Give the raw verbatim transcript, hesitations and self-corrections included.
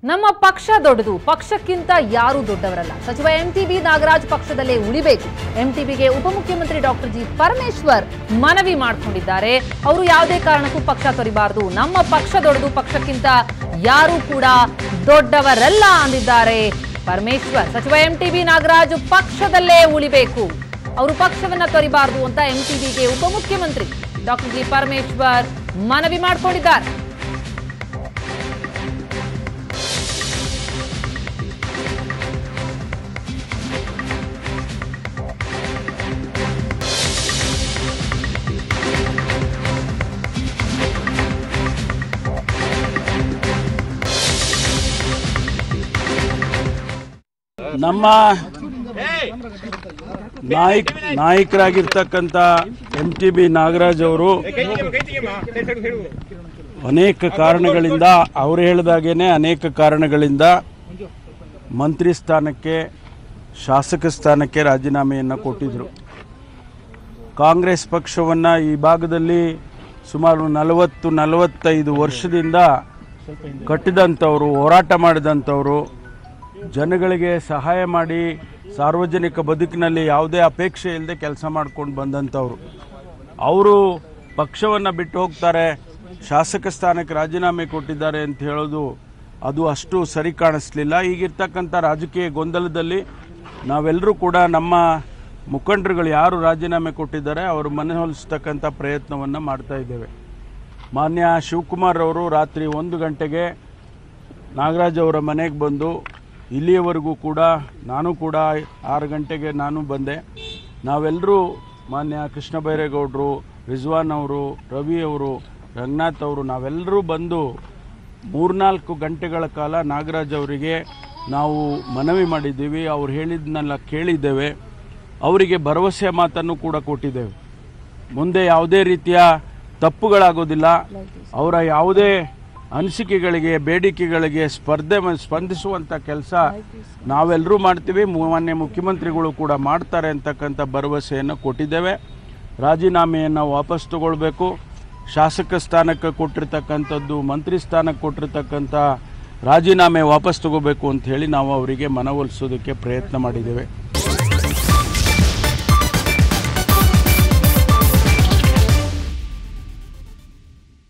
ನಮ್ಮ ಪಕ್ಷ ದೊಡ್ಡದು, ಪಕ್ಷಕ್ಕಿಂತ ಯಾರು ದೊಡ್ಡವರಲ್ಲ. ಸಚಿವ ಎಂಟಿಬಿ ನಾಗರಾಜ್ ಪಕ್ಷದಲ್ಲೇ ಉಳಿಬೇಕು. ಎಂಟಿಬಿಗೆ ಉಪಮುಖ್ಯಮಂತ್ರಿ ಡಾಕ್ಟರ್ ಜಿ ಪರಮೇಶ್ವರ್ ಮನವಿ ಮಾಡಿಕೊಂಡಿದ್ದಾರೆ. ಅವರು ಯಾವುದೇ ಕಾರಣಕ್ಕೂ ಪಕ್ಷ ತೊರೆಯಬಾರದು. ನಮ್ಮ ಪಕ್ಷ ದೊಡ್ಡದು, ಪಕ್ಷಕ್ಕಿಂತ ಯಾರು ಕೂಡ ದೊಡ್ಡವರಲ್ಲ ಅಂದಿದ್ದಾರೆ ಪರಮೇಶ್ವರ್. ಸಚಿವ ಎಂಟಿಬಿ ನಾಗರಾಜ್ ಪಕ್ಷದಲ್ಲೇ ಉಳಿಬೇಕು, ಅವರು ಪಕ್ಷವನ್ನ ತೊರೆಯಬಾರದು ಅಂತ ಎಂಟಿಬಿಗೆ ಉಪಮುಖ್ಯಮಂತ್ರಿ ಡಾಕ್ಟರ್ ಜಿ ಪರಮೇಶ್ವರ್ ಮನವಿ ಮಾಡಿಕೊಂಡಿದ್ದಾರೆ. ನಮ್ಮ ನಾಯಕ ನಾಯಕರಾಗಿರ್ತಕ್ಕಂಥ ಎಂ ಟಿ ಬಿ ನಾಗರಾಜ್ ಅವರು ಅನೇಕ ಕಾರಣಗಳಿಂದ ಅವರು ಹೇಳಿದಾಗೇನೆ ಅನೇಕ ಕಾರಣಗಳಿಂದ ಮಂತ್ರಿ ಸ್ಥಾನಕ್ಕೆ, ಶಾಸಕ ಸ್ಥಾನಕ್ಕೆ ರಾಜೀನಾಮೆಯನ್ನು ಕೊಟ್ಟಿದ್ದರು. ಕಾಂಗ್ರೆಸ್ ಪಕ್ಷವನ್ನು ಈ ಭಾಗದಲ್ಲಿ ಸುಮಾರು ನಲವತ್ತು ನಲವತ್ತೈದು ವರ್ಷದಿಂದ ಕಟ್ಟಿದಂಥವರು, ಹೋರಾಟ ಮಾಡಿದಂಥವರು, ಜನಗಳಿಗೆ ಸಹಾಯ ಮಾಡಿ ಸಾರ್ವಜನಿಕ ಬದುಕಿನಲ್ಲಿ ಯಾವುದೇ ಅಪೇಕ್ಷೆ ಇಲ್ಲದೆ ಕೆಲಸ ಮಾಡ್ಕೊಂಡು ಬಂದಂಥವ್ರು. ಅವರು ಪಕ್ಷವನ್ನು ಬಿಟ್ಟು ಹೋಗ್ತಾರೆ, ಶಾಸಕ ಸ್ಥಾನಕ್ಕೆ ರಾಜೀನಾಮೆ ಕೊಟ್ಟಿದ್ದಾರೆ ಅಂತ ಹೇಳೋದು ಅದು ಅಷ್ಟು ಸರಿ ಕಾಣಿಸ್ಲಿಲ್ಲ. ಈಗಿರ್ತಕ್ಕಂಥ ರಾಜಕೀಯ ಗೊಂದಲದಲ್ಲಿ ನಾವೆಲ್ಲರೂ ಕೂಡ ನಮ್ಮ ಮುಖಂಡರುಗಳು ಯಾರು ರಾಜೀನಾಮೆ ಕೊಟ್ಟಿದ್ದಾರೆ ಅವರು ಮನವೊಲಿಸ್ತಕ್ಕಂಥ ಪ್ರಯತ್ನವನ್ನು ಮಾಡ್ತಾ ಇದ್ದೇವೆ. ಮಾನ್ಯ ಶಿವಕುಮಾರ್ ಅವರು ರಾತ್ರಿ ಒಂದು ಗಂಟೆಗೆ ನಾಗರಾಜ್ ಅವರ ಮನೆಗೆ ಬಂದು ಇಲ್ಲಿಯವರೆಗೂ ಕೂಡ ನಾನು ಕೂಡ ಆರು ಗಂಟೆಗೆ ನಾನು ಬಂದೆ. ನಾವೆಲ್ಲರೂ ಮಾನ್ಯ ಕೃಷ್ಣ ಬೈರೇಗೌಡರು, ರಿಜ್ವಾನ್ ಅವರು, ರವಿ ಅವರು, ರಂಗನಾಥ್ ಅವರು ನಾವೆಲ್ಲರೂ ಬಂದು ಮೂರ್ನಾಲ್ಕು ಗಂಟೆಗಳ ಕಾಲ ನಾಗರಾಜ್ ಅವರಿಗೆ ನಾವು ಮನವಿ ಮಾಡಿದ್ದೀವಿ. ಅವ್ರು ಹೇಳಿದ್ದನ್ನೆಲ್ಲ ಕೇಳಿದ್ದೇವೆ. ಅವರಿಗೆ ಭರವಸೆ ಮಾತನ್ನು ಕೂಡ ಕೊಟ್ಟಿದ್ದೇವೆ. ಮುಂದೆ ಯಾವುದೇ ರೀತಿಯ ತಪ್ಪುಗಳಾಗೋದಿಲ್ಲ. ಅವರ ಯಾವುದೇ ಅನಿಸಿಕೆಗಳಿಗೆ, ಬೇಡಿಕೆಗಳಿಗೆ ಸ್ಪರ್ಧೆ ಸ್ಪಂದಿಸುವಂಥ ಕೆಲಸ ನಾವೆಲ್ಲರೂ ಮಾಡ್ತೀವಿ. ಮಾನ್ಯ ಮುಖ್ಯಮಂತ್ರಿಗಳು ಕೂಡ ಮಾಡ್ತಾರೆ ಅಂತಕ್ಕಂಥ ಭರವಸೆಯನ್ನು ಕೊಟ್ಟಿದ್ದೇವೆ. ರಾಜೀನಾಮೆಯನ್ನು ವಾಪಸ್ ತಗೊಳ್ಬೇಕು. ಶಾಸಕ ಸ್ಥಾನಕ್ಕೆ ಕೊಟ್ಟಿರ್ತಕ್ಕಂಥದ್ದು ಮಂತ್ರಿ ಸ್ಥಾನಕ್ಕೆ ಕೊಟ್ಟಿರ್ತಕ್ಕಂಥ ರಾಜೀನಾಮೆ ವಾಪಸ್ ತಗೋಬೇಕು ಅಂತ ಹೇಳಿ ನಾವು ಅವರಿಗೆ ಮನವೊಲಿಸೋದಕ್ಕೆ ಪ್ರಯತ್ನ ಮಾಡಿದ್ದೇವೆ.